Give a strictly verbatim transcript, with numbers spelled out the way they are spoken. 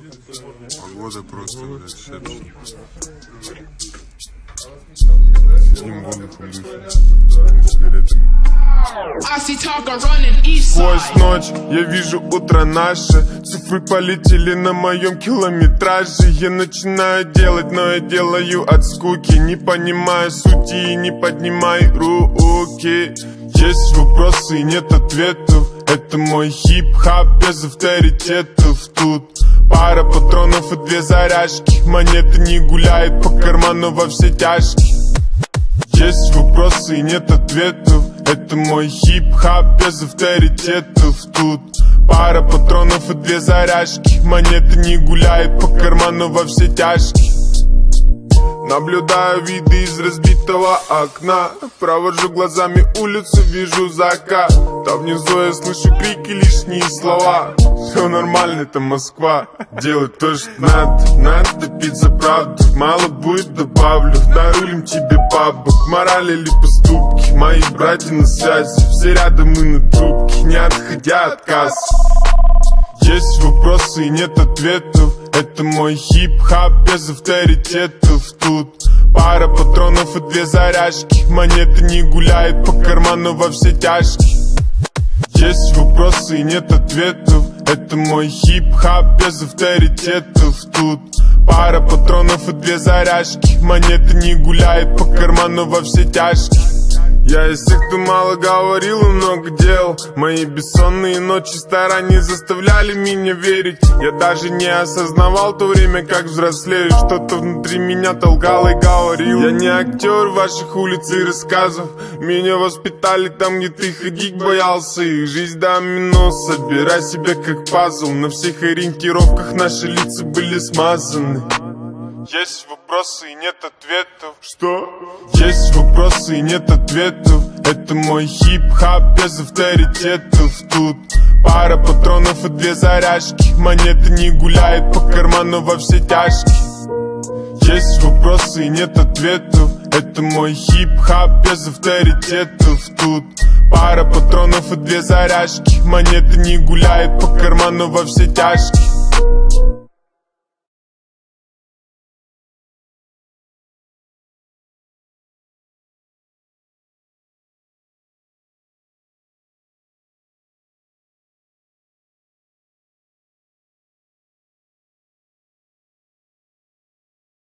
Погода просто зашедшая. Сидим воздухом дышим, сигаретами. Сквозь ночь я вижу утро наше. Цифры полетели на моем километраже. Я начинаю делать, но я делаю от скуки. Не понимаю сути и не поднимаю руки. Есть вопросы и нет ответов. Это мой хип-хап без авторитетов. Тут пара патронов и две заряжки. Монеты не гуляют по карману во все тяжкие. Есть вопросы и нет ответов. Это мой хип-хап без авторитетов. Тут пара патронов и две заряжки. Монеты не гуляют по карману во все тяжкие. Наблюдаю виды из разбитого окна. Провожу глазами улицу, вижу закат. Там внизу я слышу крики, лишние слова. Все нормально, это Москва. Делать то, что надо. Надо пить за правду. Мало будет, добавлю. Дарулим тебе бабок. Мораль или поступки. Мои братья на связи. Все рядом и на трубке. Не отходя от кассы. Есть вопросы и нет ответов. Это мой хип-хап без авторитетов. Тут пара патронов и две заряжки. Монеты не гуляют по карману во все тяжкие. Есть вопросы и нет ответов. Это мой хип-хап без авторитетов. Тут пара патронов и две заряжки. Монеты не гуляют по карману во все тяжкие. Я из тех, кто мало говорил и много делал. Мои бессонные ночи старания заставляли меня верить. Я даже не осознавал то время, как взрослею. Что-то внутри меня толкало и говорил. Я не актер ваших улиц и рассказов. Меня воспитали там, где ты ходить боялся. И жизнь домино, собирай себя как пазл. На всех ориентировках наши лица были смазаны. Есть вопросы и нет ответов. Что? Есть вопросы и нет ответов. Это мой хип-хап без авторитетов. Тут пара патронов и две заряжки. Монеты не гуляют по карману во все тяжкие. Есть вопросы и нет ответов. Это мой хип-хап без авторитетов. Тут пара патронов и две заряжки. Монеты не гуляют по карману во все тяжкие.